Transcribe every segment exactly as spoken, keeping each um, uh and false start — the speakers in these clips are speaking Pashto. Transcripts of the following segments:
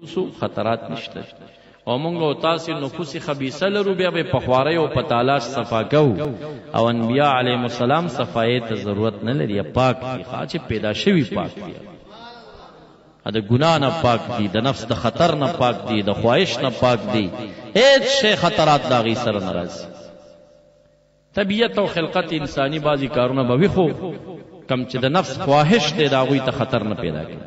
سو خطرات نشته او مونږ او تاسو نفوس خبيثه لرو بیا به پخواری او پتالاش صفا کو او انبیاء علیهم السلام صفای ته ضرورت نه لري پاک دي خاصه پیدا شوی پاک دي د ګناه نه پاک دي د نفس د خطر نه پاک دي د خواهش نه پاک دي هیڅ شی خطرات داغي سره ناراض طبیعت او خلقت انسانی بازی کارونه به خو کم چې د نفس خواهش دی داغوی ته خطر نه پیدا کوي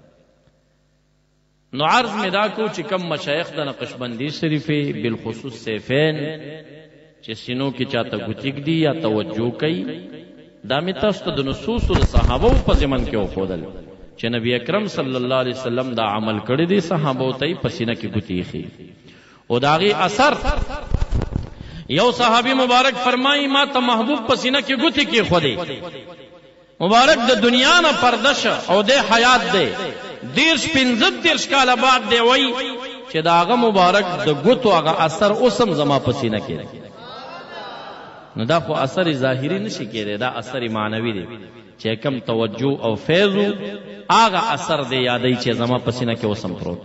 نو عرض می دا کو چې کم مشایخ د نقشبندی شریفه بالخصوص سیفین چې سینو کې چاته ګوتیک دی یا توجه کوي دا می تاسو ته د نصوص د صحابه په زمن کې وخودل چې نبی اکرم صلی الله علیه وسلم دا عمل کړی دی صحابه ته پسینه کې ګوتی خي او داغي اثر یو صحابي مبارک فرمایي ما ته محبوب پسینه کې ګوتی کې خودي مبارک د دنیا نه پردش او د حیات دی دیرش پنځه دیرش کاله بعد دی وای چې داغه مبارک د ګوتو هغه اثر اوسم زما پسینه کې نو دا خو اثر ظاهری نشي کېده دا اثر معنوي دی چې کم توجه او فیض هغه اثر دی یادای چې زما پسینه کې اوسم پروت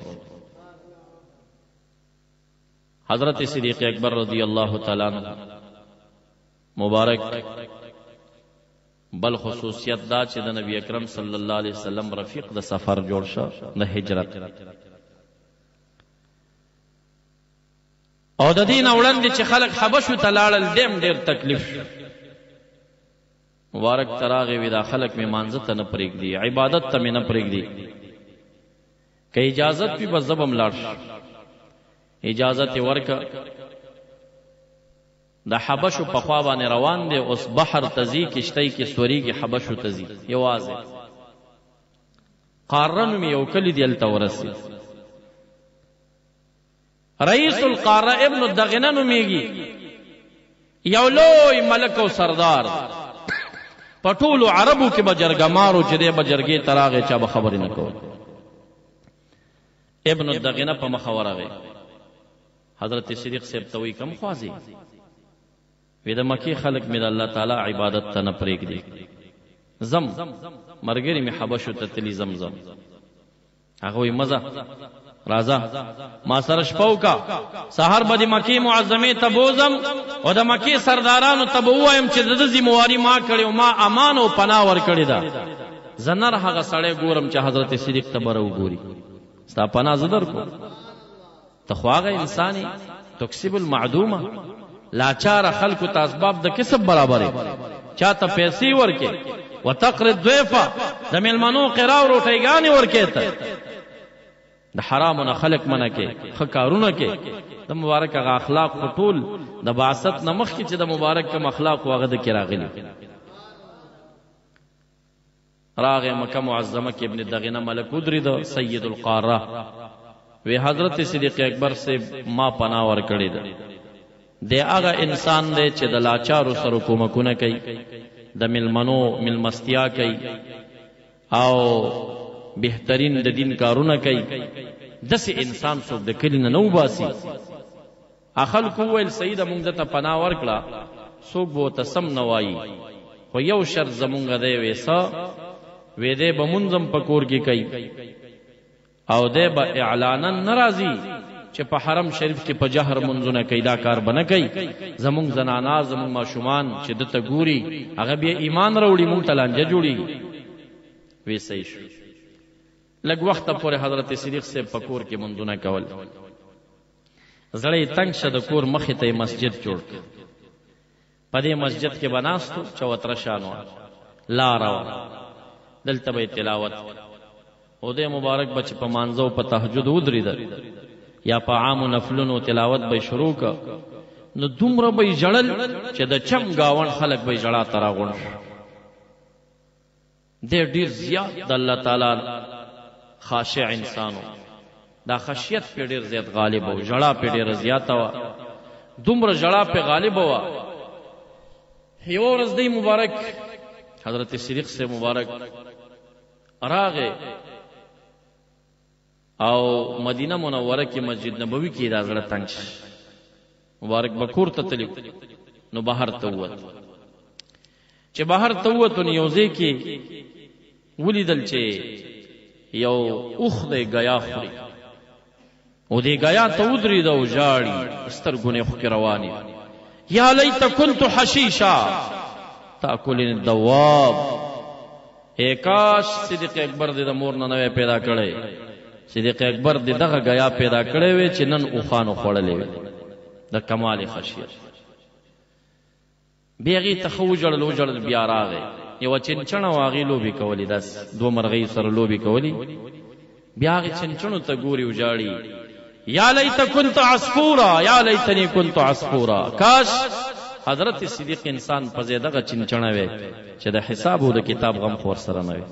حضرت صدیق اکبر رضی الله تعالی عنہ مبارک بل خصوصیت دا چې د نبی اکرم صلی الله علیه وسلم رفیق د سفر جوړ شو د هجرت او د دین وړاندې چې خلک حبشو ته لاړل دیم ډیر تکلیف مبارک تراغه وی دا خلک می مانځه ته نه پرېږدي عبادت ته می نه پرېږدي که اجازت پی بزبم لاړ اجازت ورکا د حبشو په خوا باندې روان دی اوس بحر تزي کشتۍ کې سوري کې حبشو تزي یوازې قارن می یو کلی دی التورسی رئیس القاره ابن الدغنه نومیږي یو لوی ملک او سردار پټولو عربو کې بجرګمارو چې د بجرګي تراغه چا به خبرې نه کو ابن الدغنه په مخورغه حضرت صدیق صاحب ته وی کم خوازي وی د مکی خلق می د الله تعالی عبادت ته نه پرېږدي زم مرګری می حبشو ته تلی زمزم هغه وی مزه رازا ما سره شپو کا سحر به د مکی معظمه ته بوزم او د مکی سردارانو ته وایم چې د ذمہواری ما کړی او ما امان او پناه ور کړی دا زنر هغه سړی ګورم چې حضرت صدیق ته بره وګوري ستا پناه زدر کو تخواغه انسانی تکسب المعدومه لاچار خلق ته اسباب د کسب برابرې چاته پیسې ورکې وتقر الضيفه د ملمنو قراو روټیګانی ورکې ته د حرامونه خلق منه کې خکارونه کې د مبارک غ اخلاق ټول د بعثت نمخ کې چې د مبارک کوم اخلاق واغه د کې راغلي راغه مکه معظمه کې ابن دغنه ملک ودری د سید القاره وی حضرت صدیق اکبر سے ما پناه ور کړی ده د هغه انسان دی چې د لاچارو سره کومکونه کوي د ملمنو ملمستیا کوي او بهترین د دین کارونه کوي دسه انسان څوک د کلی نه نو باسي اخل کو ویل سید مونږ ته پناه ورکړه څوک بو تسم نوایي خو یو شرط زمونږ دی ویسا وې دې بمونځم پکور کې کوي او دې به اعلانا ناراضي چې په حرم شریف کې په جهر منځونه کیدا کار بنه کوي زمونږ زنانا زمونږ ماشومان چې دته ګوري هغه به ایمان راوړي مونږ تلانجه جوړي وې صحیح شو لږ وخت پورې حضرت صدیق سے پکور کې منځونه کول زړې تنگ شه د کور مخې ته مسجد جوړ په دې مسجد کې بناستو چوتره شانو لارو دلته به تلاوت او دې مبارک بچ په مانځو په تهجد ودرېدل یا په عام نفلونو تلاوت به شروع کا نو دومره به جړل چې د چم گاون خلک به جړا تراغون دې ډیر زیات د الله تعالی خاشع انسانو دا خشیت په ډیر زیات غالب او جړا په ډیر زیات وا دومره جړا په غالب وا یو ورځ دی مبارک حضرت صدیق سے مبارک راغه او مدینه منوره کې مسجد نبوي کې دا زړه تنگ مبارک بکور ته تلو نو بهر ته ووت چې بهر ته ووت نو یوځې کې ولیدل چې یو اوخ دې غیا خوري او دې غیا ته ودرېده او ژاړي سترګونه یې خوکې روانې یا لیت کنت حشیشا تاکلنی الدواب اے کاش صدیق اکبر دې د مور نه نوی پیدا کړی صدیق اکبر دې دغه غیا پیدا کړی وی چې نن اوښانو خوړلې وي د کمال خشیت بیا هغې ته ښه وژړل وژړل بیا راغی یوه چنچڼه وه هغې لوبې کولې داسې دوه مرغۍ سره لوبې کولې بیا هغې چنچڼو ته ګوري وژاړي یا لیت کنت عصفورا یا لیتنی کنت عصفورا کاش حضرت صدیق انسان په ځای دغه چنچڼه وی چې د حساب او د کتاب غم خو ورسره نه وي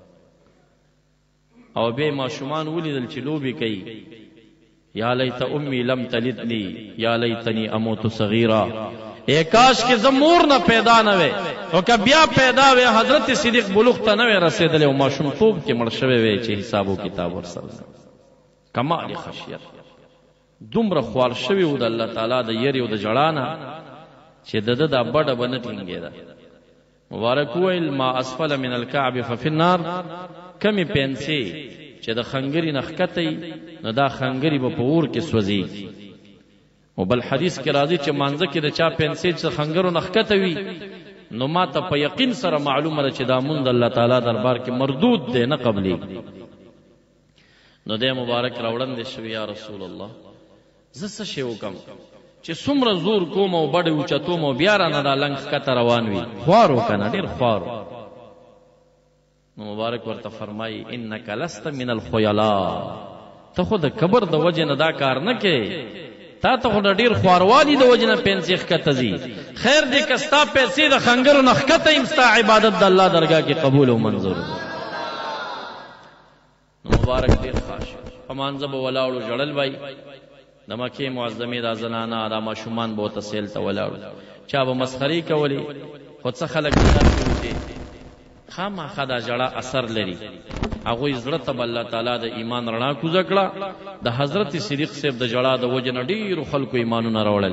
او بیا ماشومان ولیدل چې لوبې کوي یا لیت امی لم تلدنی یا لیتنی اموت صغیرا اے کاش کې زه مور نه پیدا نه وی او که بیا پیدا وی حضرت صدیق بلوغ ته نه وی رسېدلی او ماشومتوب کې مړ شوی وی چې حساب او کتاب ورسره کمال خشیت دومره خوار شوی و د الله تعالی د یری او د ژړا نه چې د ده دا بډه به نه ټینګېده مبارک وویل ما اسفل من الکعب ففي النار کمې پنسې چې د خنګري نه ښکته نو دا خنګري به په اور کې سوځېږي او بل حدیث کې راځي چې مانځه کې د چا پنسې چې خنګرو نه ښکته وي نو ما ته په یقین سره معلومه ده چې دا مونږ د الله تعالی دربار کې مردود دی نه قبلېږي نو دی مبارک راوړندې شوي یا رسول الله زه څه شی وکړم چې څومره زور کوم او بډې اوچتوم او بیا رانه دا لنګ ښکته روان وي خوار و که نه ډېر خوار و نو مبارک ورته فرمایي انک لست من الخیلا ته خو د کبر د وجې نه دا کار نه کې تا ته خو د ډېر خواروالي د وجې نه پنسې ښکته ځي خیر دې که ستا پیسې د خنګرو نه ښکته یم ستا عبادت د الله درګاه کې قبول او منظور نو مبارک ډېر خاش په مانځه به ولاړو ژړل به د مکې معظمې دا زنانه دا ماشومان به ورته سیل ته ولاړو چا به مسخرې کولې خو څه خلک داسې وو چې خامخا دا ژړا اثر لري هغوی زړه ته به الله تعالی د ایمان رڼا کوزه کړه د حضرت صدیق صاحب د ژړا د وجې نه ډېرو خلکو ایمانونه راوړل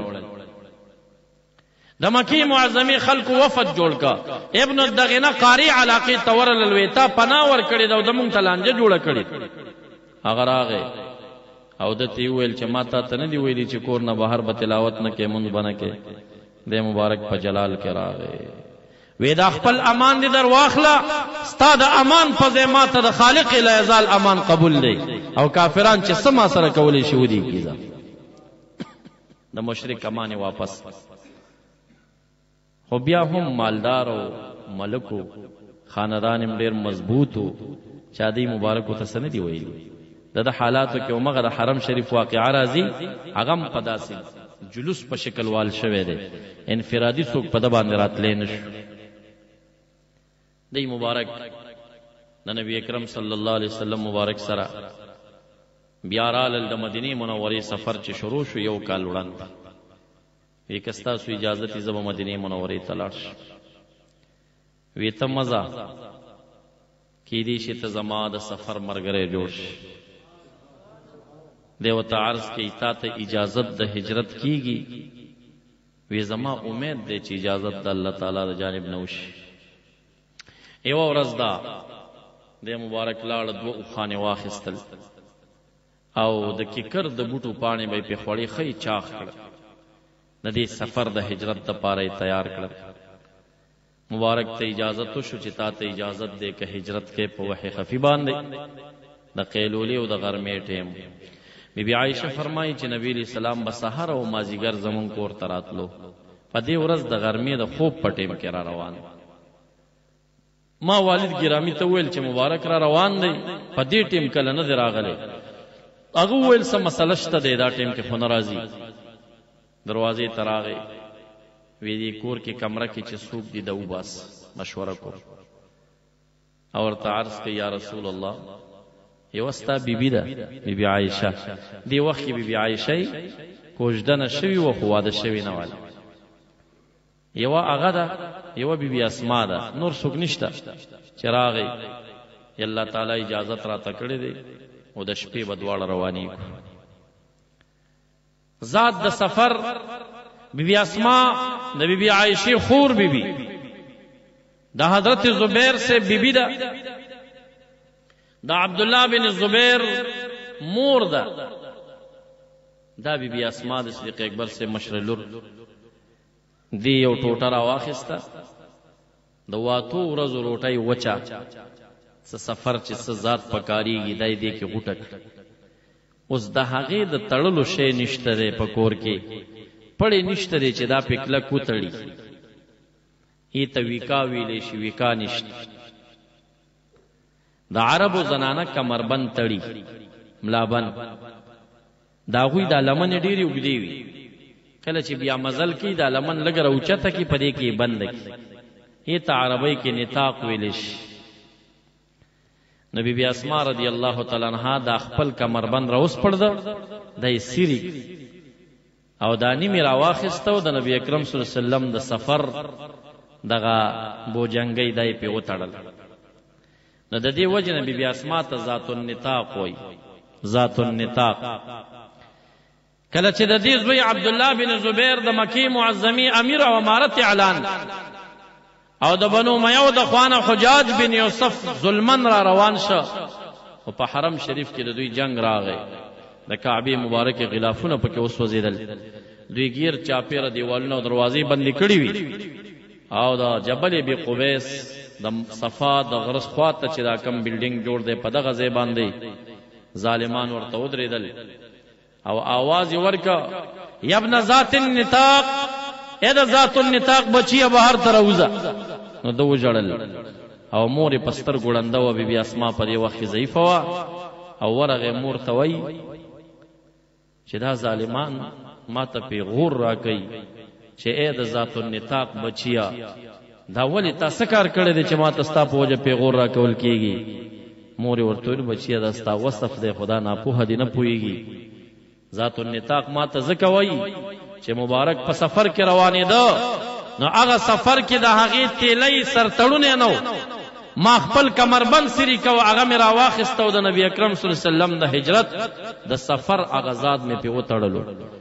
د مکې معظمې خلکو وفد جوړ کا ابن الدغینه قاری علاقې ته ورلل وی تا پناه ورکړې ده او د مونږ ته لانجه جوړه کړې هغه راغی او ده ته یې وویل چې ما تا ته نه دي ویلي چې کور نه بهر به تلاوت نه کې مونځ به نه کې دی مبارک په جلال کې راغی وی دا خپل امان دې در واخله ستا د امان په ځای ما ته د خالق لا یزال امان قبول دی او کافران چې څه ما سره کولی شي ودي کیږه د مشرک امانې واپس خو بیا هم مالدار او ملکو خاندان هم ډېر مضبوط و چا دی مبارکو ته څه نه دي ویلي د د حالاتو کې همغه د حرم شریف واقعه راځي هغه هم په داسې جلوس په شکل وال شوی دی انفرادي څوک په ده باندې راتلی نه شو دی مبارک د نبی اکرم صلی الله علیه وسلم مبارک سره بیا رالل د مدینې منورې سفر چې شروع شو یو کال وړاندې وی که ستاسو اجازت یې زه به مدینې منورې ته لاړ شم وی ته مزه کیدی شي ته زما د سفر ملګری جوړ شي دی ورته عرض کوي تا ته اجازت د هجرت کیږي وی زما امید دی چې اجازت د الله تعالی د جانب نه وشي یوه ورځ دا دی مبارک لاړه دوه اوښانې واخیستل او د کیکر د بوټو پاڼې به یې پرې خوړې ښه یې چاغ کړه د دې سفر د هجرت دپاره یې تیار کړل مبارک ته اجازت وشو چې تا ته اجازت دی که هجرت کې په وحی خفي باندې د قیلولې او د غرمې ټیم بی بی عایشه فرمایي چې نبی علیہ السلام به سحر او مازیګر زمون کور ته راتلو په دې ورځ د غرمې د خوب په ټیم کې را روان ما والد ګرامی ته ویل چې مبارک را روان دی په دې ټیم کله نه دی راغلی هغه وویل څه مسله شته دی دا ټیم کې خو نه راځي دروازې ته راغی وی دې کور کې کمره کې چې څوک دي د وباس مشوره کو او ورته عرض کوي یا رسول الله یوه ستا بیبي ده بیبي عایشه دې وخت کې بیبي عایشه کوژدنه شوې وه خو واده شوې نه وله یوه هغه ده یوه بیبي اسما ده نور څوک نشته چې راغی الله تعالی اجازت راته کړې دی او د شپې به دواړه روانېږو ذات د سفر بیبي اسما د بیبي عایشه خور بیبي د حضرت زبیر سے بیبي ده د عبدالله بن زبیر مور ده دا بی بی اسما د صدیق اکبر سے مشر لور دی یو ټوټه راواخیسته د واتو ورځو روټۍ وچا څه سفر چې څه ذات پکاریږي دای دی کې غوټک اوس د هغې د تړلو شی نشته دی په کور کې پړې نشته دی چې دا پې کلک وتړي ای ته ویکا ویلی شي ویکا نشته د عربو زنانه کمربند تړي ملابند د هغوی دا لمنې ډېرې اوږدې وي کله چې بیا مزل کوي دا لمن لږ راوچته کړي په دې کې یې بنده کړي ای ته عربۍ کې نطاق ویلی شي نو بی بی اسما رضی الله تعالی عنها دا خپل کمربند راوسپړده دا یې سیري او دا نیمې راواخیسته او د نبي اکرم صلی الله علیه وسلم د سفر دغه بوجنګۍ دا یې پې وتړل نو د دې وجې نه بی بی اسما ته ذات النطاق وایي ذات النطاق کله چې د دې زوی عبدالله بن زبیر د مکې معظمې امیر او امارت اعلان او د بنو امیه د خوانه حجاج بن یوسف ظلمن را روان شه او په حرم شریف کې د دوی جنگ راغی د کعبې مبارکې غلافونه پکې وسوځېدل دوی گیر چاپېره دیوالونه او دروازې بندې کړې وي او د جبل بی قبیس د صفا د غرس خواته چې دا کم بلډینګ جوړ دی په دغه ځای باندې ظالمان ورته ودرېدل او آواز یې ورکه یا ابن ذات النطاق اے دا ذات النطاق بچیه بهر ته راوځه نو ده وژړل او مور یې په سترګو ړنده وه بیبي اسما په دې وخت کې ضعیفه وه او ورغې مور ته وایي چې دا ظالمان ما ته پیغور راکوي چې ای د ذات النطاق بچیه دا ولې تا څه کار کړی دی چې ما ته ستا په وجه پیغور راکول کېږي مور یې ورته ویل بچیه دا ستا وصف دی خدا ناپوهه دې نه پوهېږي ذات النطاق ما ته ځکه وایي چې مبارک په سفر کې روانېده نو هغه سفر کې د هغې تیلی سرتړونی نه ما خپل کمربند سری کو هغه مې راواخیسته او د نبي اکرم صلی الله علیه وسلم د هجرت د سفر هغه ذات مې پې وتړلو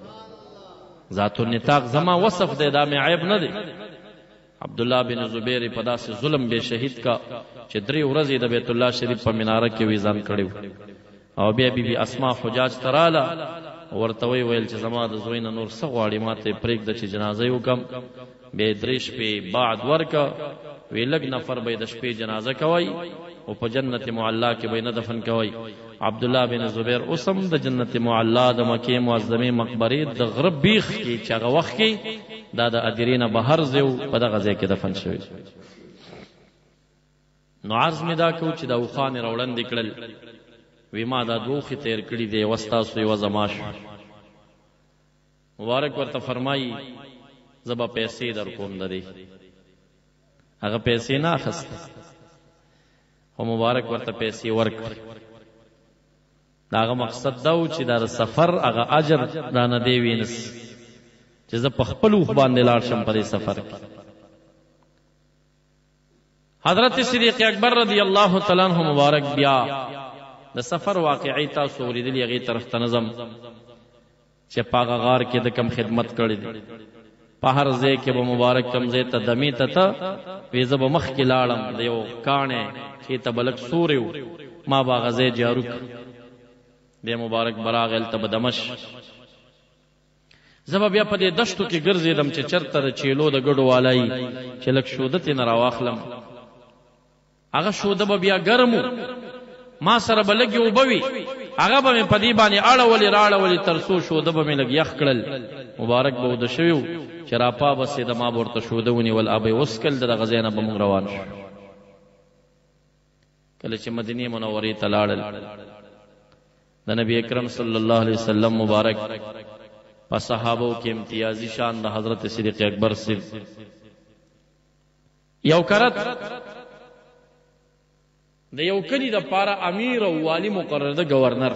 ذات النطاق زما وصف دی دا مې عیب نه دی عبدالله بن زبیر په داسې ظلم بې شهید کا چې درې ورځې د بیت الله شریف په مناره کې ویزان کړی او بیا بی بی اسما حجاج ته راله ورته وی ویل چې زما د زوی نه نور څه غواړي ما ته یې پرېږده چې جنازه یې وکړم بیا یې درې شپې بعد ورکه وی لږ نفر به یې د شپې جنازه کوئ او په جنت معلا کې به یې نه دفن کوئ عبدالله بن زبیر اوس هم د جنت معلا د مکې معظمې مقبرې د غره بیخ کې چې هغه وخت کې دا د ادیرې نه بهر ځای و په دغه ځای کې دفن شوی نو عرض مې دا کوو چې دا اوښان یې راوړندې کړل وی ما دا دوخې تیر کړي دی یوه ستاسو یوه زما شو مبارک ورته فرمایي زه به پیسې در کوم د دې هغه پیسې نه اخیسته خو مبارک ورته پیسې ورکړي د هغه مقصد دا و چې دا د سفر هغه اجر رانه دی وینس چې زه په خپل اوښ باندې لاړ شم په دې سفر کې حضرت صدیق اکبر رضی الله تعالی عنہ مبارک بیا د سفر واقعي تاسو اوریدلي هغې طرف ته نظم چې په هغه غار کې د کم خدمت کړی دی په هر ځای کې به مبارک کم ځای ته دمې ته ته وی زه به مخکې لاړم د یو کاڼی چې ته به لږ سوری و ما به هغه ځای جارو کړ دی مبارک به راغی هلته به دمش زه به بیا په دې دشتو کې ګرځېدم چې چېرته د چیلو د ګډو والی چې لږ شوده ترې نه راواخلم هغه شوده به بیا ګرم و ما سره به لږې اوبه وي هغه به مې په دې باندې اړولې راړولې تر څو شوده به مې لږ یخ کړل مبارک به اوده شوي و چې راپا بسېده ما به ورته شوده ونیول هغه به یې وڅکل د دغه ځای نه به موږ روان شو کله چې مدینې منورې ته لاړل د نبی اکرم صلی الله علیه وسلم مبارک په صحابو کې امتیازي شان د حضرت صدیق اکبر سے یو کرت د یو کلی د پاره امیر او والی مقرر د گورنر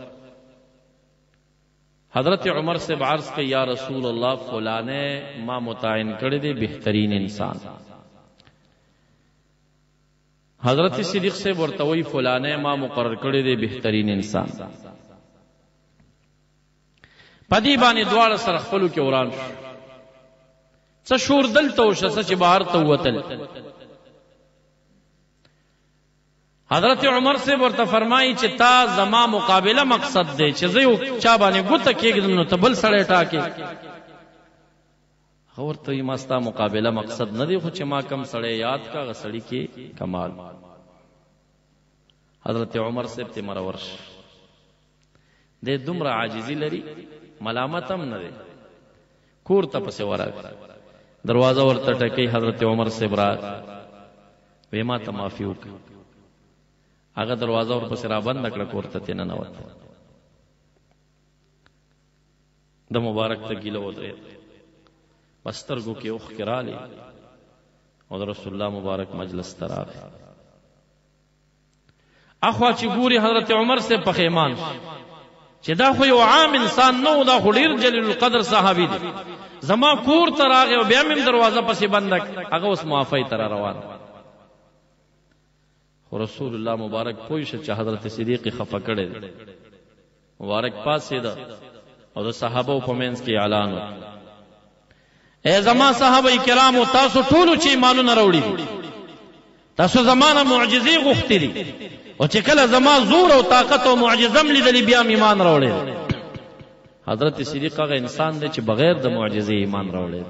حضرت عمر سے عرض کہ یا رسول اللہ فلانے ما متعین کړی دی بهترین انسان حضرت صدیق سے ورته وی فلانے ما مقرر کړی دی بهترین انسان پدی باندې دواړه سره خپلو کې وران شو څه شور دلته وشه څه چې بهر ته وتل حضرت عمر سے ورته فرمایي چې تا زما مقابله مقصد دی چې زه یو چا باندې ګوته کېږدم نو ته بل سړی ټاکې. ورته یې ما ستا مقابله مقصد نه دی، خو چې ما کم سړی یاد کا هغه سړي کې کمال. حضرت عمر صاحب ته مرور شه، د دومره عاجزي لري، ملامت هم نه دی، کور ته پسې ورغی، دروازه ورته ټکوي. حضرت عمر صاحب راغی، وی ما ته معافي وکړه. هغه دروازه ورپسې را بنده کړه، کور ته ترې ننوت. د مبارک ته ګیله ودرېد، په سترګو کې اوښکې رالې او د رسول الله مبارک مجلس ته راغی. اخوا چې ګوري حضرت عمر سے پخیمان چې دا خو یو عام انسان نه و، دا خو ډېر جلیل القدر صحابي دی. زما کور ته راغی او بیا مې دروازه پسې بنده کړه، هغه اوس معافۍ ته را روان. خو رسول الله مبارک پوه شه چې حضرت صدیق خفه کړی دی. مبارک پاڅېده او د صحابو په منځ کې اعلان وکړ، اے زما صحابه کرامو، تاسو ټولو چې ایمانونه راوړي دي، تاسو زمانه معجزې غوښتې دي، او چې کله زما زور او طاقت او معجزه م لیدلې بیا م ایمان راوړی. حضرت صدیق هغه انسان دی چې بغیر د معجزې ایمان راوړی.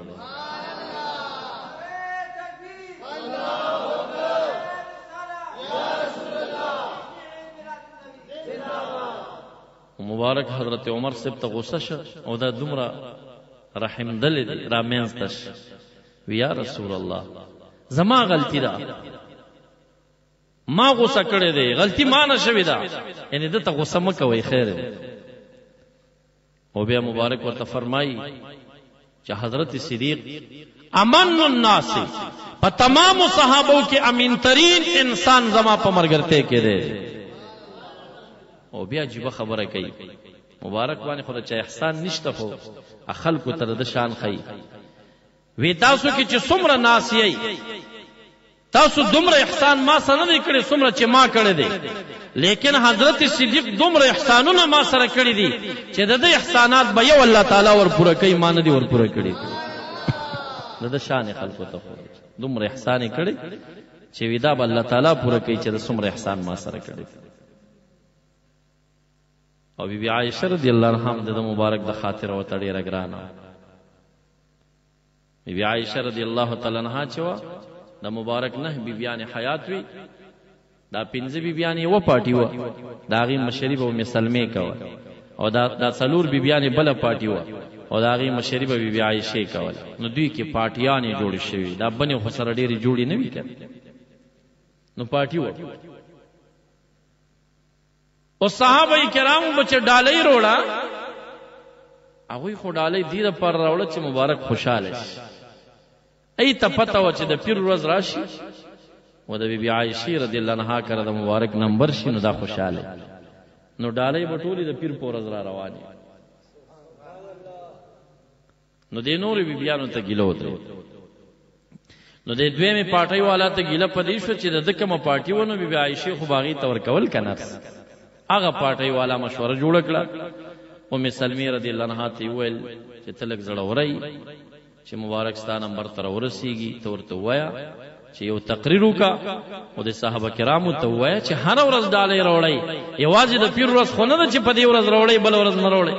مبارک حضرت عمر صاحب ته غصه شه او دا دومره رحم دل دی را مینځته شه، وی یا رسول الله زما غلطی ده، ما غصه کړې دی، غلطی ما نه شوې ده، یعنی دته غصه مه کوئ خیر دی. او بیا مبارک ورته فرمایي چې حضرت صدیق امن الناس، په تمامو صحابو کې امین ترین انسان زما په مرګرته کې دی. او بیا جیبه خبره کوي، مبارک باندې خو د چا احسان نشته، خو خلکو ته د شان ښیي. وی تاسو کې چې څومره ناس یئ، تاسو دومره احسان ما سره نه دی کړی څومره چې ما کړی دی، لیکن حضرت صدیق دومره احسانونه ما سره کړي دي چې د دې احسانات به یو الله تعالی ور پوره کوي، ما نه دی ور پوره کړي. د د شان خلکو ته خو دومره احسان کړي چې ودا به الله تعالی پوره کوي چې د څومره احسان ما سره کړي. او بی بی عائشہ رضی اللہ عنہا د مبارک د خاطر او تړي رګرانا. بی بی عائشہ رضی اللہ تعالی عنہا چوا د مبارک نه بی بیان حیات وی، دا پنځه بی بیان یو پارٹی و، دا غي مشری به ام سلمہ کول، او دا د څلور بی بیان بل پارٹی و، او دا غي مشری به بی بی عائشہ کول. نو دوی کې پارٹیاں جوړ شوي، دا بنه خو سره ډېری جوړی نه وی کړ، نو پارٹی و. او صحابه کرامو بچ ډالۍ روړه، هغه خو ډالۍ دی پر راوړه چې مبارک خوشاله شي. ای ته پته و چې د پیر ورځ راشي او د بی بی عائشہ رضی الله عنها کړه د مبارک نمبر شي، نو دا خوشاله، نو ډالۍ بټولې د پیر په ورځ را رواني. نو د نور بی بیانو ته ګیله وته، نو د دویمه پارټي والا ته ګیله پدې شو چې د کومه پارټي ونه بی بی عائشہ خو باغی تور کول کنه. هغه پارټي والا مشوره جوړ کړه، ام سلمہ رضی الله عنها ته ویل چې تلک زړه ورای چې مبارک ستا نمبر تر ورسیږي، ته ورته وایا چې یو تقریر وکا، او د صحابه کرامو ته وایا چې هر ورځ ډالۍ راوړی، یوازې د پیر ورځ خو نه ده چې په دې ورځ راوړی بل ورځ نه راوړی.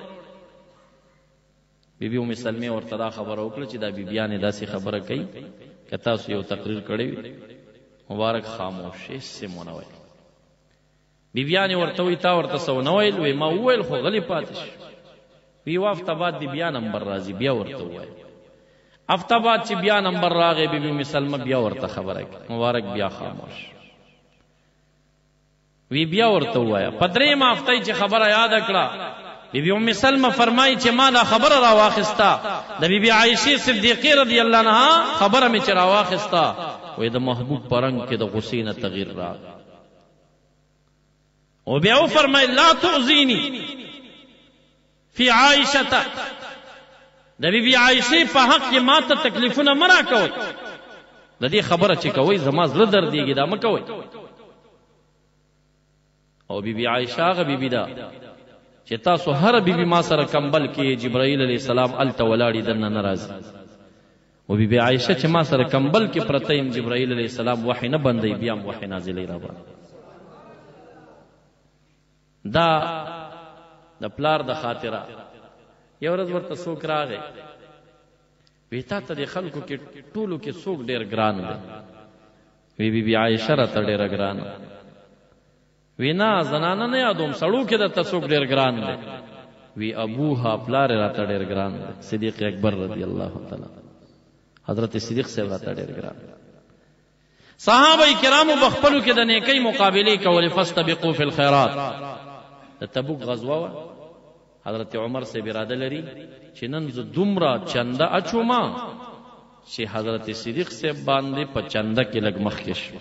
بی بی ام سلمہ ورته دا خبره وکړه چې دا بی بیانې داسې خبره کوي که تاسو یو تقریر کړی. مبارک خاموش هیڅ مو نه ویل. بی بیانې ورته وی تا ورته سو نه ویل؟ وی ما وویل خو غلی پاتې شو. وی وافته بعد دی بیا نمبر راځي، بیا ورته وویل. هفته بعد چې بیا نمبر راغی بی بی ام سلمہ بیا ورته خبره کړه، مبارک بیا خاموش. وی بیا ورته وایا. په درېیمه هفته چې خبره یاد کړه، بی بی ام سلمہ فرمایي چې ما دا خبره را واخستا د بی بی عائشہ صدیقہ رضی الله عنها خبره می چې را واخستا، وې د محبوب پرنګ کې د غصې نه تغییر راغی. او بیا فرمایي لا تؤذینی فی عائشہ، د بی بی عائشہ په حق کې ما ته تکلیفونه مرا کوي، د دې خبره چې کوي زما زړه دردیږي، دا مه کوي. او بی بی عائشہ هغه بی بی دا چې تاسو هر بی بی ما سره کمبل کې جبرائیل علیہ السلام الته ولاړی دنه ناراض، او بی بی عائشہ چې ما سره کمبل کې پرته جبرائیل علیہ السلام وحی نه بندي، بیا وحی نازلې را باندې. دا د پلار د خاطره یو ورځ ورته څوک راغی وی تا ته د خلکو کې ټولو کې څوک ډېر ګران دی وی بی بی عایشه راته ډېره ګرانه وی نه زنانه نه یادوم سړو کې درته څوک ډېر ګران دی وی ابوها پلار راته ډېر ګران دی صدیق اکبر رضی الله تعالی حضرت صدیق صاحب راته ډېر ګران صحابه کرامو بخپلو کې د نیکی مقابله کولې فاستبقوا فی الخيرات د تبوک غزوه حضرت عمر سے اراده لري چې نن زه دومره چنده اچوما چې حضرت صدیق سے باندې په چنده کې لګ مخکې شو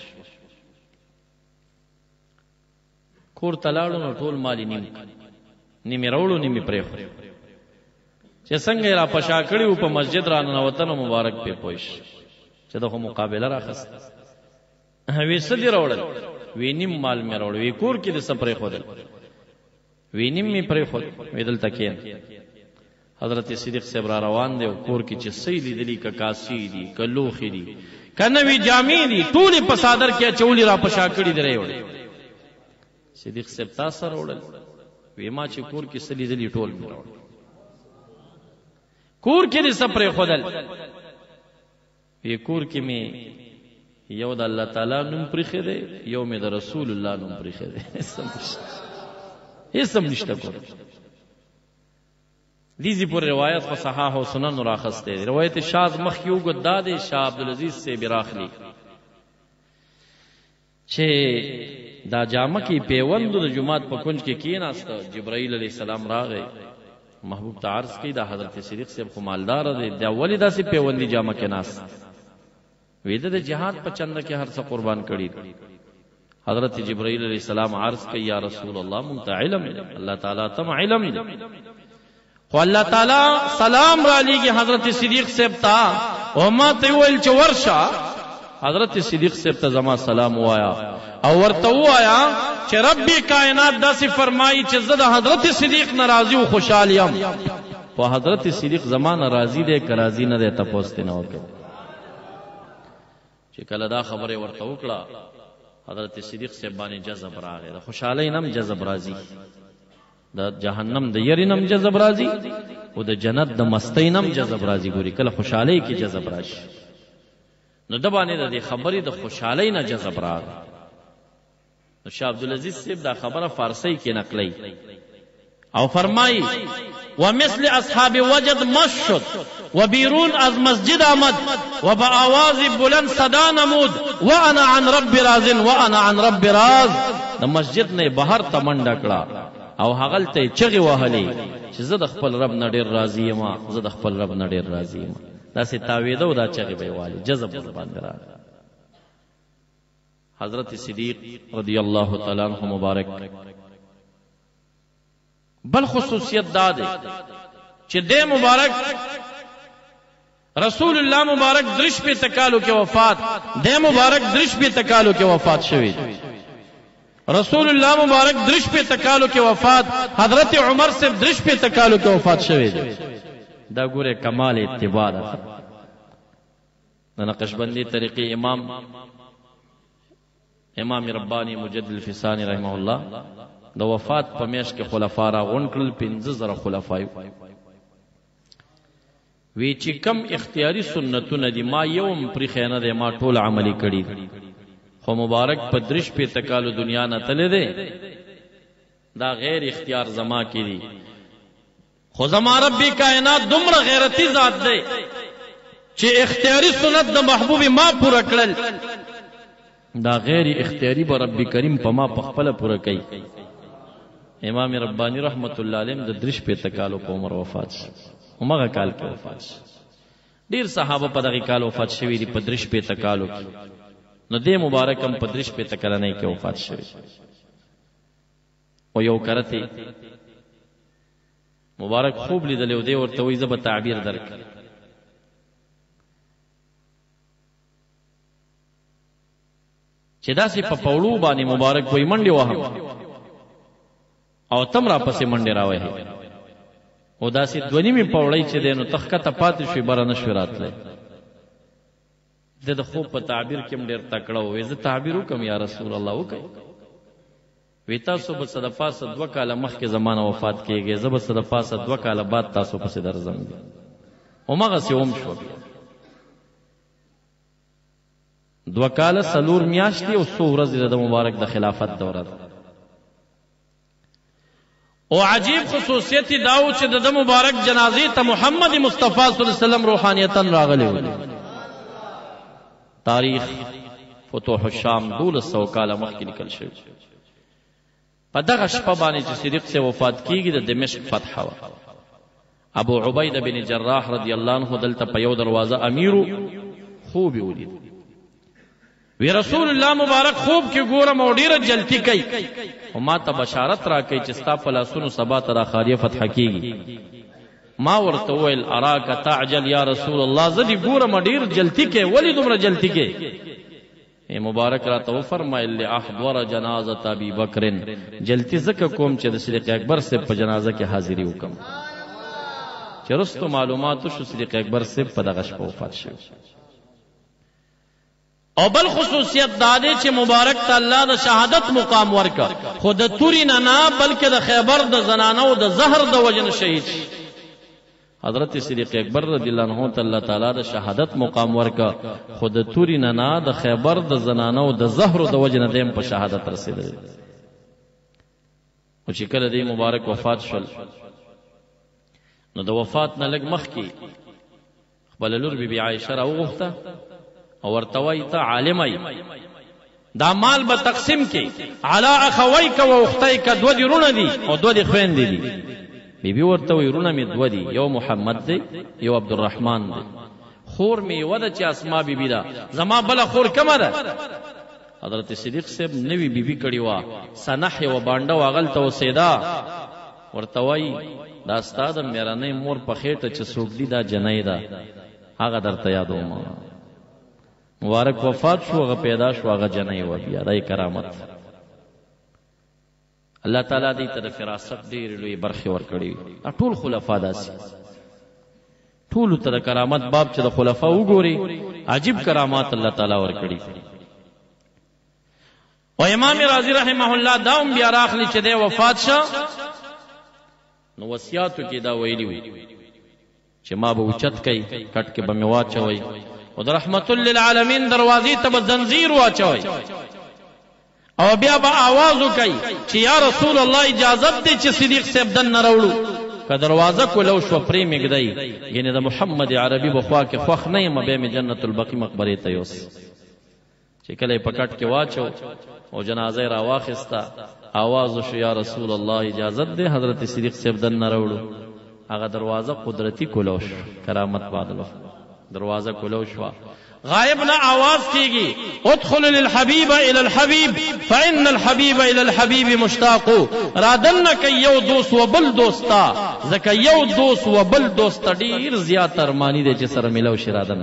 کور تلاړو نو ټول مالی نیم نیمې راوړو نیمې پرېښو چې څنګه را پشا کړي په مسجد را ننوتن مبارک په پوښ چې دغه مقابله راخست وی سدي راوړل وی نیم مال مې راوړ وی کور کې د سپرې خودل وی نیم مې پرې خود وی دلته کې حضرت صدیق صاحب را روان دی او کور کې چې سې لیدلی ک کاسی دي ک لوخي دي کنه وی جامې دي ټول په صادر کې چولی را پشا کړي درې وړ صدیق صاحب تاسو راوړل وی ما چې کور کې سلی دلی ټول مې راوړ کور کې دې سپرې خودل وی کور کې مې یو د الله تعالی نوم پرخه دی یو مې د رسول الله نوم پرخه دی هیڅ هم نشته کور دیزی پر روایت خو صحاح و سنن راخسته دی روایت شاذ مخ یو گداد شاه عبدالعزیز سے براخلی چې دا جامه کې پیوند د جمعات په کنج کې کیناست جبرائیل علیہ السلام راغی محبوب ته عرض کړي دا حضرت صدیق صاحب خو مالدار دی دا ولی داسې پیوندی جامه کې ناس ویده د جهاد په چنده کې هر څه قربان کړي حضرت جبرائیل علیہ السلام عرض کړي یا رسول الله مونږ ته علم الله تعالی تم علم دی خو الله تعالی سلام را لېږي حضرت صدیق صاحب ته او ما ته ویل چې ورشه حضرت صدیق صاحب ته زما سلام وایا او ورته وایا چې رب کائنات داسې فرمایي چې زه د حضرت صدیق ناراضي او خوشحال یم په حضرت صدیق زما ناراضي دی که راضي نه دی تپوس نه وکړي چې کله دا خبره ورته وکړه حضرت صدیق صاحب باندې جذب راغی د خوشحالۍ نم جذب راځي د جهنم د یری نم جذب راځي او د جنت د مستی نم جذب راځي ګوري کله خوشحالۍ کې جذب راشي نو د باندې د خبرې د خوشحالۍ نه جذب راغی نو شاه عبدالعزیز صاحب دا خبره فارسی کې نقلی او فرمای ومثل اصحاب وجد مشد وبیرون از مسجد آمد و با آواز بلند صدا نمود وانا عن رب راز وانا عن رب راز د مسجد نه بهر ته منډه کړه او هغه ته چغې وهلې چې زه د خپل رب نه ډېر راضي یم زه د خپل رب نه ډېر راضي یم داسې تاویده او دا چغې به یې والي جذب باندې راغی حضرت صدیق رضی اللہ تعالی عنہ مبارک بل خصوصیت دا ده چې د مبارک رسول الله مبارک درش په تکالو کې وفات د مبارک درش په تکالو کې وفات شوی رسول الله مبارک درش په تکالو کې وفات حضرت عمر سے درش په تکالو کې وفات شوی دا ګوره کمال اتباع ده د نقشبندی طریقې امام امام ربانی مجدد الفسانی رحمه الله د وفات په میش کې خلفا را غون کړل پنځه زره خلفای وی چې کم اختیاري سنتونه دي ما یوم پر خیانه ده ما ټول عملی کړی خو مبارک په درش په تکالو دنیا نه تله ده دا غیر اختیار زما کې دي خو زما رب کائنات دومره غیرتی ذات ده چې اختیاري سنت د محبوب ما پوره کړل دا غیر اختیاری به رب کریم په ما پخپله پوره کوي امام ربانی رحمت الله علیه د درش په تکالو په عمر وفات شو همغه کال کې وفات شو ډیر صحابه په دغه کال وفات شوي دي په درش په تکالو کې نو دې مبارک هم په درش په تکاله نه کې وفات شوی او یو کرته مبارک خوب لیدل او دې ورته وې زب تعبیر درک چې داسې په پاولو باندې مبارک وې منډي وهم او تم را پسې منډي راوي او داسې دونی می پاولای چې دینو تخکته پاتې شي بار نه شو راتله د خوب په تعبیر کې ډېر تکړه وې زه تعبیر وکم یا رسول الله وکي وی تاسو به صد پاسه دوه کاله مخکې زمانه وفات کیږي، زه به صد پاسه دوه کاله بعد تاسو پسې درځم. همغسې هم شو. دوه کاله څلور میاشتې او څو ورځې د مبارک د خلافت دوره ده. او عجیب خصوصیت دا و چې د مبارک جنازې ته محمد مصطفی صلی الله علیه وسلم روحانیتا راغلی و. تاریخ فتوح الشام دولس سوه کاله مخکې لیکل شوی. په دغه شپه باندې چې صدیق سے وفات کیږي د دمشق فتح و. ابو عبیده بن جراح رضی الله عنه دلته په یو دروازه امیرو خوب ولید. وی رسول الله مبارک خوب کې ګورم او ډیره جلتی کوي او ما ته بشارت را کوي چې ستا په لاسونو سبا ته راخاریه فتح کیږي. ما ورته وویل اراک تعجل یا رسول الله، زه دې ګورم ډیر جلتی کوي، ولې دومره جلتی کوي؟ مبارک راته وفرمایل لاحضر جنازه ابي بکر، جلتی زکه کوم چې د صدیق اکبر سے په جنازه کې حاضری وکم. چې رستو معلومات شو صدیق اکبر سے په دغه شپه وفات شو. او بل خصوصیت دا دی چې مبارک ته الله د شهادت مقام ورکا، خو د توري نه نه بلکې د خیبر د زنانو د زهر د وجن شهید. حضرت صدیق اکبر رضی الله عنه ته الله تعالی د شهادت مقام ورکا، خو د توري نه نه د خیبر د زنانو د زهر د وجن دیم په شهادت رسیدل. او چې کله دی مبارک وفات شول نو د وفات نه لږ مخکې خپل لور بی بی عائشه راوغوښته او ورته وایي ته عالم ای، دا مال به تقسیم کې علی اخویک و اختیک، دوه دي رونه دي او دوه دي خویندې دي. بی بی ورته وایي رونه مې دوه دي، یو محمد دی یو عبدالرحمن دی. خور مې یوه ده چې اسما بی بی ده، زما بله خور کمه ده؟ حضرت صدیق صاحب نوی بی بی کړې وه، سنح یوه بانډه وه هغلته اوسېده. ورته وایي دا ستا د مېرنۍ مور په خېټه چې څوک دي دا جنۍ ده، هغه درته یادوم. مبارک وفات شو، هغه پیدا شو، هغه جنۍ وه. بیا دای کرامت الله تعالی دې ته د فراست ډېرې لویې برخې ورکړي. ټول خلفا داسې، ټولو ته د کرامت باب چې د خلفا وګوري عجیب کرامات الله تعالی ورکړي. او امام رازی رحمه الله دا هم بیا راخلي چې دی وفات شه نو وصیاتو کې دا ویلي وي چې ما به اوچت کوي، کټ کې به مې واچوئ او د رحمت للعالمین دروازې ته به زنځیر واچوئ او بیا به آواز وکړي چې یا رسول الله اجازت دی چې صدیق صاحب دننه راوړو. که دروازه کولو شوه پرې مږدئ، یعنې د محمد عربي به خوا کې خوښ نه یم، بیا مې جنت البقیع مقبرې ته یوس. چې کله یې په کټ کې واچو او جنازه یې راواخیسته، آواز وشو یا رسول الله اجازت دی حضرت صدیق صاحب دننه راوړو. هغه دروازه قدرتی کولو شو، کرامت بادلو دروازه کولو شو. غائب نه آواز کیږي ادخل للحبیب الى الحبیب فان الحبیب الى الحبیب مشتاق. رادن که یو دوست و بل دوستا، ځکه یو دوست و بل دوست ډیر زیات ارمانی دی چې سره ملو شي. رادن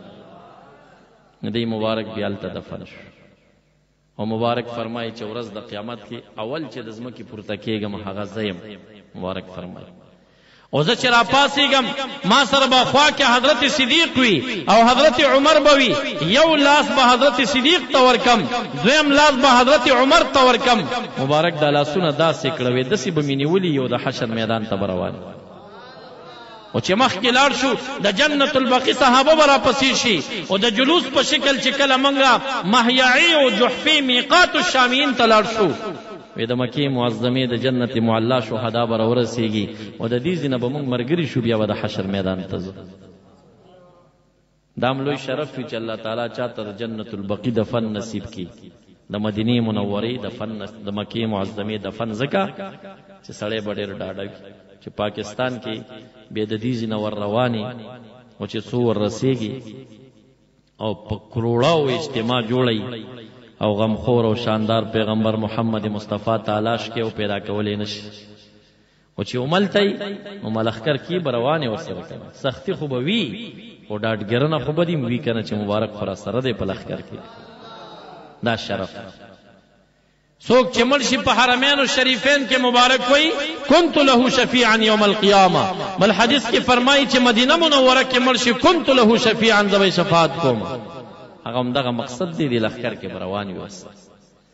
نه دی مبارک بیا هلته دفن شو. او مبارک فرمایي چې ورځ د قیامت کې اول چې د ځمکې پورته کېږم هغه زه یم. مبارک فرمایي او زه چې راپاسېږم ما سره به خوا کې حضرت صدیق وي او حضرت عمر به وي. یو لاس به حضرت صدیق ته ورکم، دویم لاس به حضرت عمر ته ورکم. مبارک دا لاسونه داسې کړوي داسې به مې نیولي یو د حشر میدان ته به روان. او چې مخکې لاړ شو د جنت البقیع صحابه به راپسې شي او د جلوس په شکل چې کله موږ محیعي او جحفي میقات الشامیین ته لاړ شو، وې د مکې معظمې د جنت معلا شهدا به راورسېږي او د دې ځینه به موږ ملګري شو، بیا به د حشر میدان ته ځو. دا هم لوی شرف وي چې الله تعالی چاته د جنت البقیع دفن نصیب کړي. د مدینې منورې دفن، د مکې معظمې دفن، ځکه چې سړی به ډېر ډاډه وي چې پاکستان کې بې د دې ځینه ور روانې او چې څو ور رسېږي او په کروڑاو اجتماع جوړوي او غمخور او شاندار پیغمبر محمد مصطفی تالاش کې او پیدا کولې نشي. او چې عملتای نو ملخکر کې بروانه ورسره کوي، سختی خو به وی او ډاډګرنه خو به دې وی کنه چې مبارک خورا سره دې په لخکر کې. دا شرف څوک چې مړ شي په حرمین الشریفین کې مبارک وي كنت له شفیعا یوم القیامه. بل حدیث کې فرمایي چې مدینه منوره کې مړ شي كنت له شفیعا ذوی شفاعت کوم. هغه هم دغه مقصد دی د لخکر کې روان وي.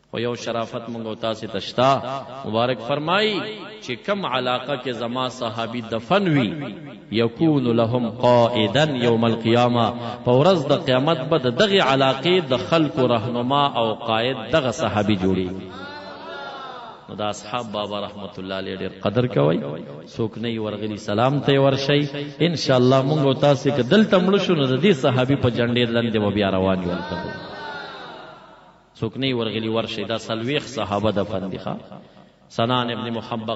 خو یو شرافت مونږ او تاسو تشتا مبارک فرمایي چې کم علاقه کې زما صحابي دفن وي یکون لهم قائدا یوم القیامه په ورځ د قیامت به د دغه علاقې د خلکو رهنما او قائد دغه صحابي جوړي. نو دا اصحاب بابا رحمت الله علیه ډېر قدر کوي. څوک نه ورغلی سلام ته ورشي ان شاء الله مونږ او تاسو کې دلته مړ شو نو د دې صحابي په جنډې لاندې و بیا روان یو. څوک نه ورغلی ورشي دا سلويخ صحابه دفن دي. سنان ابن محبق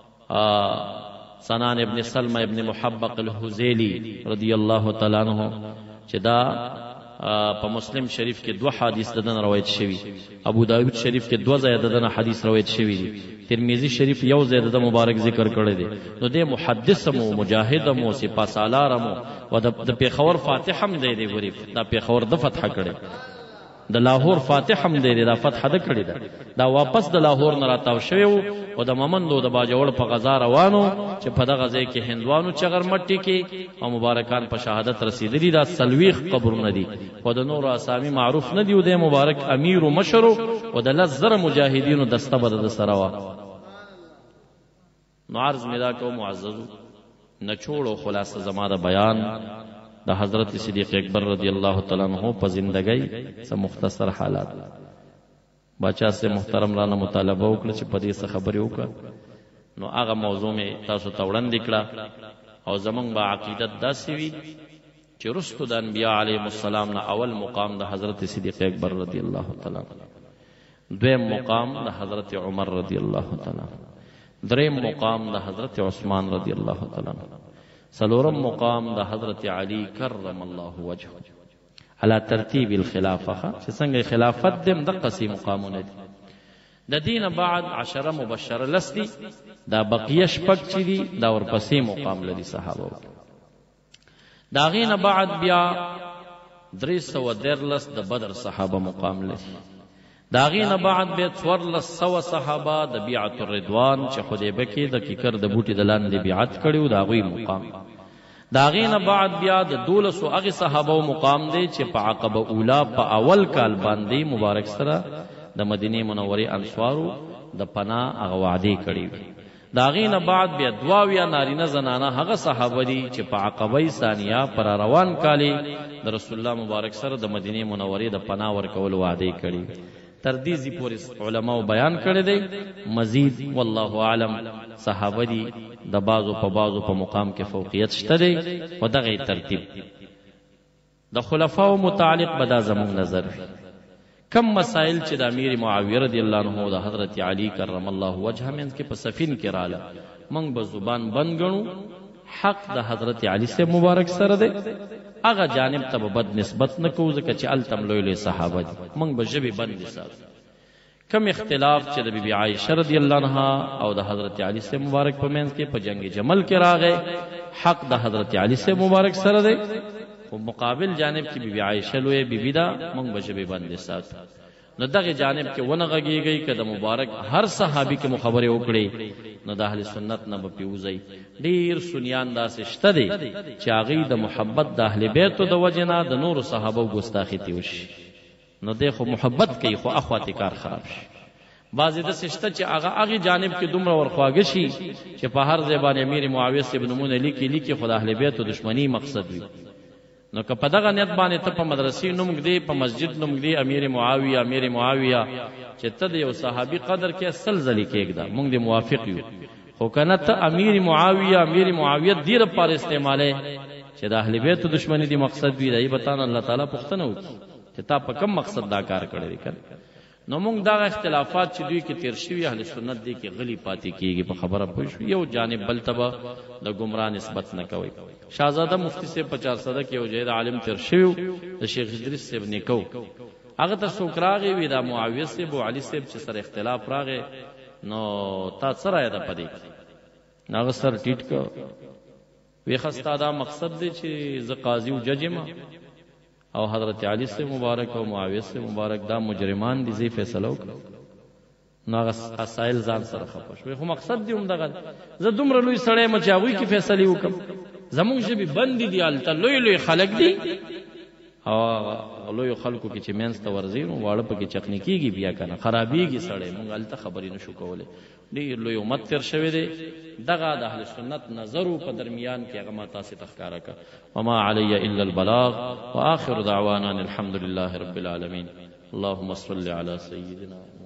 سنان ابن سلمہ ابن محبق الحزیلی رضی اللہ تعالی عنہ چې دا په مسلم شریف کې دو حدیث ددن روایت شوی، ابو داود شریف کې دو ځای ددن حدیث روایت شوی دي، ترمذی شریف یو ځای د مبارک ذکر کړی دی. نو د محدث مو مجاهد مو سپاه سالار مو و د پیښور فاتح هم دی دی غریب دا پیښور د فتح کړي، د لاهور فاتح هم دی دا فتح د کړي دا دا واپس د لاهور نه راتاو شوی او د ممندو د باجوړ په غزا روانو چې په دغه ځای کې هندوانو چغر مټي کې او مبارکان په شهادت رسیدلی. دا سلويخ قبرونه دي او د نور اسامي معروف نه دی او د مبارک امیر او مشر او د لزر مجاهدینو دسته بد د سراوا. نو عرض مدا کو معزز نه چھوڑو خلاصه زما د بیان د حضرت صدیق اکبر رضی اللہ تعالی عنہ په زندګۍ سم مختصر حالات. بچا سے محترم رانا مطالبه وکړه چې په دې څه خبرې وکړه. نو هغه موضوع می تاسو ته وړاندې کړه او زمونږ با عقیدت داسې وي چې رستو د انبیاء علیهم السلام نه اول مقام د حضرت صدیق اکبر رضی اللہ تعالی عنہ، دویم مقام د حضرت عمر رضی اللہ تعالی عنہ، دریم مقام د حضرت عثمان رضی اللہ تعالی عنہ، سلورم مقام د حضرت علی کرم الله وجهه على ترتیب الخلافه. چې څنګه خلافت دم د قسی مقامونه دي. د دین بعد عشره مبشره لسدي دا بقیه شپږ چې دي دا ورپسې مقام لري صحابه. دا غینه بعد بیا درې سوه دیرلس د بدر صحابه مقام لري. دا غینه بعد بیا څوارلس سوه صحابه د بیعت الرضوان چې حدیبه کې د کیکر د بوټي د لاندې بیعت کړیو دا غوی مقام. دا غینه بعد بیا د دولسو هغه صحابه مقام دی چې په عقبه اوله په اول کال باندې مبارک سره د مدینه منورې انصارو د پناه هغه وعده کړی. دا غینه بعد بیا دواویا نارینه زنانه هغه صحابه دي چې په عقبه ثانیه پر روان کالي د رسول الله مبارک سره د مدینه منورې د پناه ورکول وعده کړی. تردیزی پوری علماء بیان کړی دی. مزید والله اعلم صحابه دي د بازو په بازو په مقام کې فوقیت شته دی او دغه ترتیب د خلفاو متعلق بدا زمون نظر وی. کم مسائل چې د امیر معاویه رضی الله عنه او د حضرت علی کرم الله وجهه من کې په سفین کې رااله موږ به زبان بند غنو. حق د حضرت علی سے مبارک سره دی، هغه جانب ته بد نسبت نه کوو ځکه چې التم لوی لوی صحابه دي، موږ به ژبې بند ساتو. کم اختلاف چې د بیبي عائشه رضی الله عنها او د حضرت علی سے مبارک په منځ کې په جنگ جمل کې راغی، حق د حضرت علی سے مبارک سره دی او مقابل جانب کې بیبي عائشه لوی بیبي دا موږ به ژبې بند ساتو. نو دغه جانب کې ونه غږیږي که د مبارک هر صحابي کې مخبره وکړي نو د اهل سنت نه به پیوځي. ډیر سنیان داسې شته دي چې هغوی د محبت د اهل بیتو د وجې نه د نورو صحابو ګستاخي تې وشي. نو دی خو محبت کوي خو اخواتی کار خراب شي. بعضې داسې شته چې هغه هغې جانب کې دومره ورخواږه شي چې په هر ځای باندې امیر معاویه صاحب نومونه لیکي لیکي خو د اهل بیتو دشمني مقصد وي. نو که په دغه نیت باندې ته په مدرسې نوم ږدې په مسجد نوم ږدې امیر معاویه امیر معاویه چې ته د یو صحابي قدر کې سل ځلې کېږده موږ دې موافق یو. خو که نه ته امیر معاویه امیر معاویه دې لپاره استعمالې چې د اهل بیتو دشمني دې مقصد وي دی به تانه الله تعالی پوښتنه وکړي چې تا په کوم مقصد دا کار کړی دی. نو موږ دغه اختلافات چې دوی کې تیر شوي اهل سنت دی کې غلی پاتې کېږي په خبره پوه شو. یو جانب بل ته به د ګمراه نسبت نه کوي. شاهزاده مفتی صاحب په چارسده کې یو جید عالم تیر شوی د شیخ ادریس صاحب نیکو هغه ته څوک راغی وي دا معاویه صاحب او علي صاحب چې سره اختلاف راغی نو تا څه رایه ده په دې هغه سر ټیټ کو وی خستا دا مقصد دی چې زه قاضي او جج یم او حضرت علی سے مبارک او معاویه سے مبارک دا مجرمان دي زی فیصله وکړه. نو اسائل ځان سره خپه شو. خو مقصد دی هم دغه زه دومره لوی سړی م چې هغوی کې فیصلې وکړم زمونږ ژبې بندې دي هلته لوی لوی خلک دي او لوی خلکو کې چې مینس ته ورځي نو واړه پکې چکنی کیږي بیا کنه خرابېږي سړی مونږ هلته خبرې نشو کولی ډېر لوی امت تېر شوی دی دغه د اهل سنت نظرو په درمیان کې هغه ما تاسې ته ښکاره کړه وما علی الا البلاغ واخر دعوانا الحمد لله رب العالمین اللهم صل علی سیدنا